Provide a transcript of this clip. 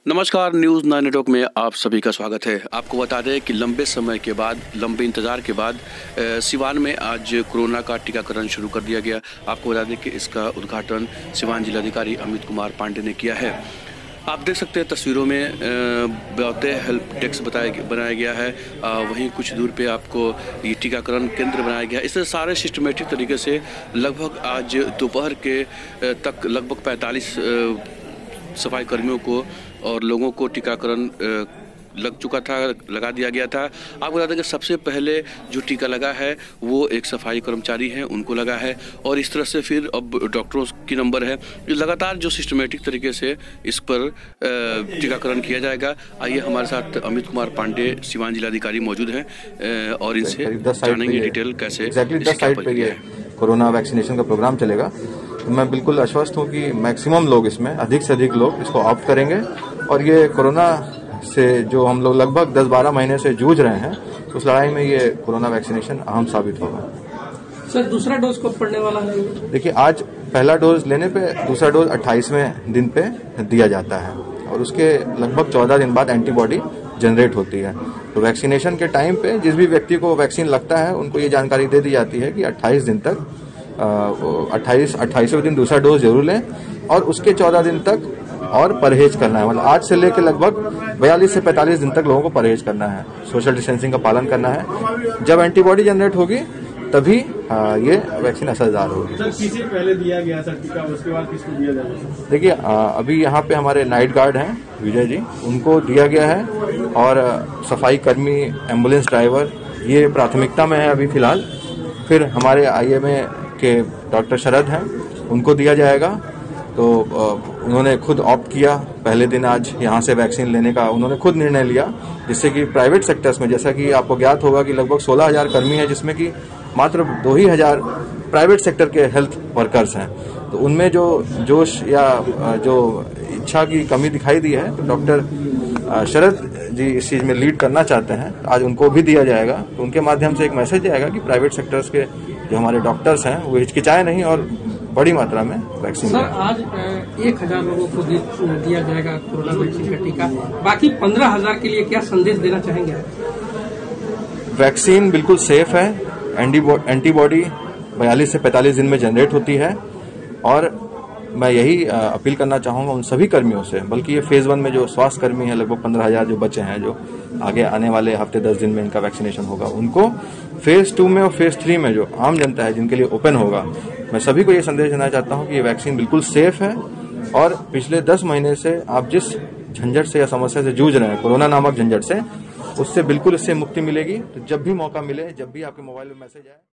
नमस्कार, news 9 network में आप सभी का स्वागत है। आपको बता दें कि लंबे समय के बाद, लंबे इंतज़ार के बाद सिवान में आज कोरोना का टीकाकरण शुरू कर दिया गया। आपको बता दें कि इसका उद्घाटन सिवान जिलाधिकारी अमित कुमार पांडे ने किया है। आप देख सकते हैं तस्वीरों में बौते हेल्प डेस्क बनाया गया है। वहीं कुछ दूर पे आपको ये टीकाकरण केंद्र बनाया गया है। इससे सारे सिस्टमेटिक तरीके से लगभग आज दोपहर के तक लगभग 45 सफाई कर्मियों को और लोगों को टीकाकरण लगा दिया गया था। आपको बता दें कि सबसे पहले जो टीका लगा है वो एक सफाई कर्मचारी हैं, उनको लगा है और इस तरह से फिर अब डॉक्टरों की नंबर है। लगातार जो सिस्टमेटिक तरीके से इस पर टीकाकरण किया जाएगा। आइए हमारे साथ अमित कुमार पांडे सिवान जिलाधिकारी मौजूद हैं और इनसे जानेंगे डिटेल कैसे कोरोना वैक्सीनेशन का प्रोग्राम चलेगा। तो मैं बिल्कुल आश्वस्त हूँ कि मैक्सिमम लोग इसमें अधिक से अधिक लोग इसको ऑप्ट करेंगे और ये कोरोना से जो हम लोग लगभग 10-12 महीने से जूझ रहे हैं, उस लड़ाई में ये कोरोना वैक्सीनेशन अहम साबित होगा। सर, दूसरा डोज कब पड़ने वाला है? देखिए, आज पहला डोज लेने पे दूसरा डोज 28वें दिन पे दिया जाता है और उसके लगभग 14 दिन बाद एंटीबॉडी जनरेट होती है। तो वैक्सीनेशन के टाइम पे जिस भी व्यक्ति को वैक्सीन लगता है उनको ये जानकारी दे दी जाती है कि 28 दिन तक 28वें दिन दूसरा डोज जरूर लें और उसके 14 दिन तक और परहेज करना है। मतलब आज से लेकर लगभग 42 से 45 दिन तक लोगों को परहेज करना है, सोशल डिस्टेंसिंग का पालन करना है। जब एंटीबॉडी जनरेट होगी तभी ये वैक्सीन असरदार होगी। सर, किसे पहले दिया गया सर टीका, उसके बाद किसको दिया जाएगा? देखिए, अभी यहाँ पे हमारे नाइट गार्ड हैं विजय जी, उनको दिया गया है और सफाई कर्मी, एम्बुलेंस ड्राइवर, ये प्राथमिकता में है अभी फिलहाल। फिर हमारे IMA के डॉक्टर शरद हैं, उनको दिया जाएगा। तो उन्होंने खुद ऑप्ट किया पहले दिन आज यहाँ से वैक्सीन लेने का, उन्होंने खुद निर्णय लिया, जिससे कि प्राइवेट सेक्टर्स में, जैसा कि आपको ज्ञात होगा कि लगभग 16,000 कर्मी हैं, जिसमें कि मात्र 2,000 प्राइवेट सेक्टर के हेल्थ वर्कर्स हैं। तो उनमें जो जोश या जो इच्छा की कमी दिखाई दी है, तो डॉक्टर शरद जी इस चीज में लीड करना चाहते हैं, आज उनको भी दिया जाएगा। तो उनके माध्यम से एक मैसेज जाएगा कि प्राइवेट सेक्टर्स के जो हमारे डॉक्टर्स हैं वो हिचकिचाए नहीं और बड़ी मात्रा में वैक्सीन। सर, आज 1,000 लोगों को दिया जाएगा कोरोना वैक्सीन का टीका, बाकी 15,000 के लिए क्या संदेश देना चाहेंगे? वैक्सीन बिल्कुल सेफ है। एंटीबॉडी 42 से 45 दिन में जनरेट होती है और मैं यही अपील करना चाहूंगा उन सभी कर्मियों से, बल्कि ये फेज 1 में जो स्वास्थ्य कर्मी हैं लगभग 15,000 जो बचे हैं, जो आगे आने वाले हफ्ते 10 दिन में इनका वैक्सीनेशन होगा, उनको फेज 2 में और फेज 3 में जो आम जनता है जिनके लिए ओपन होगा, मैं सभी को ये संदेश देना चाहता हूं कि ये वैक्सीन बिल्कुल सेफ है और पिछले 10 महीने से आप जिस झंझट से या समस्या से जूझ रहे हैं, कोरोना नामक झंझट से, उससे बिल्कुल इससे मुक्ति मिलेगी। तो जब भी मौका मिले, जब भी आपके मोबाइल में मैसेज आए